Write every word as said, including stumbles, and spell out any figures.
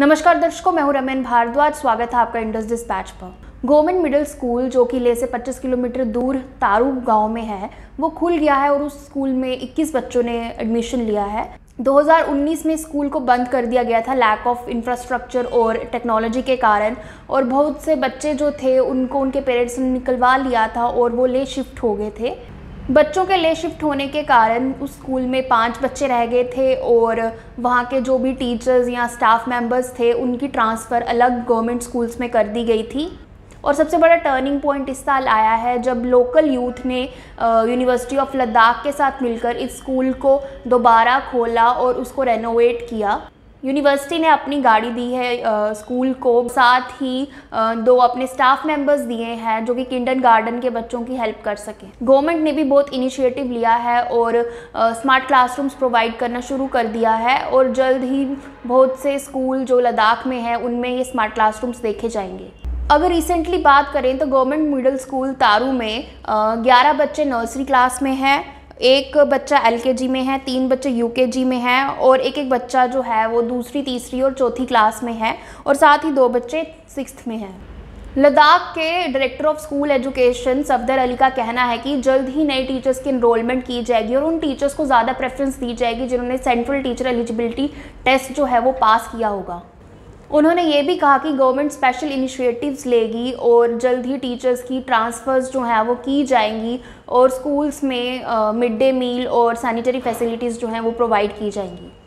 नमस्कार दर्शकों, मैं हूं रमेन भारद्वाज। स्वागत है आपका इंडस डिस्पैच पर। गवर्नमेंट मिडिल स्कूल जो कि ले से पच्चीस किलोमीटर दूर तारू गांव में है, वो खुल गया है और उस स्कूल में इक्कीस बच्चों ने एडमिशन लिया है। दो हज़ार उन्नीस में स्कूल को बंद कर दिया गया था लैक ऑफ इंफ्रास्ट्रक्चर और टेक्नोलॉजी के कारण, और बहुत से बच्चे जो थे उनको उनके पेरेंट्स ने निकलवा लिया था और वो ले शिफ्ट हो गए थे। बच्चों के ले शिफ्ट होने के कारण उस स्कूल में पांच बच्चे रह गए थे और वहाँ के जो भी टीचर्स या स्टाफ मेंबर्स थे उनकी ट्रांसफ़र अलग गवर्नमेंट स्कूल्स में कर दी गई थी। और सबसे बड़ा टर्निंग पॉइंट इस साल आया है जब लोकल यूथ ने यूनिवर्सिटी ऑफ लद्दाख के साथ मिलकर इस स्कूल को दोबारा खोला और उसको रेनोवेट किया। यूनिवर्सिटी ने अपनी गाड़ी दी है आ, स्कूल को, साथ ही आ, दो अपने स्टाफ मेंबर्स दिए हैं जो कि किंडरगार्टन के बच्चों की हेल्प कर सकें। गवर्नमेंट ने भी बहुत इनिशिएटिव लिया है और आ, स्मार्ट क्लासरूम्स प्रोवाइड करना शुरू कर दिया है और जल्द ही बहुत से स्कूल जो लद्दाख में है उनमें ये स्मार्ट क्लासरूम्स देखे जाएंगे। अगर रिसेंटली बात करें तो गवर्नमेंट मिडिल स्कूल तारू में ग्यारह बच्चे नर्सरी क्लास में हैं, एक बच्चा एलकेजी में है, तीन बच्चे यूकेजी में हैं और एक एक बच्चा जो है वो दूसरी, तीसरी और चौथी क्लास में है और साथ ही दो बच्चे सिक्स्थ में हैं। लद्दाख के director of school education Safdar Ali का कहना है कि जल्द ही नए टीचर्स की एनरोलमेंट की जाएगी और उन टीचर्स को ज़्यादा प्रेफरेंस दी जाएगी जिन्होंने सेंट्रल टीचर एलिजिबिलिटी टेस्ट जो है वो पास किया होगा। उन्होंने ये भी कहा कि गवर्नमेंट स्पेशल इनिशिएटिव्स लेगी और जल्द ही टीचर्स की ट्रांसफ़र्स जो हैं वो की जाएंगी और स्कूल्स में मिड डे मील और सैनिटरी फैसिलिटीज़ जो हैं वो प्रोवाइड की जाएंगी।